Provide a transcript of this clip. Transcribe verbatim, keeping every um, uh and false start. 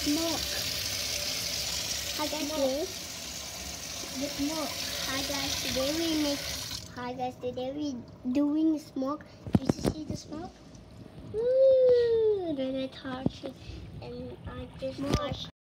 smoke. Hi guys, today. The smoke. Hi guys, today we make. Hi guys, today we doing smoke. Did you see the smoke? Woo! Then I touch it, and I just touch.